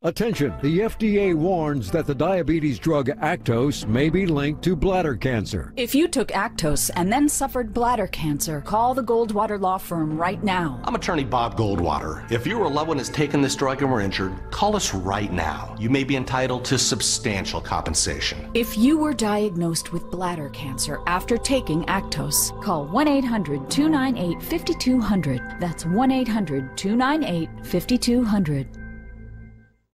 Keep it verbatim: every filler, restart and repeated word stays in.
Attention, the F D A warns that the diabetes drug Actos may be linked to bladder cancer. If you took Actos and then suffered bladder cancer, call the Goldwater Law Firm right now. I'm attorney Bob Goldwater. If you or a loved one has taken this drug and were injured, call us right now. You may be entitled to substantial compensation. If you were diagnosed with bladder cancer after taking Actos, call one eight hundred, two nine eight, five two zero zero. That's one eight hundred, two nine eight, five two zero zero.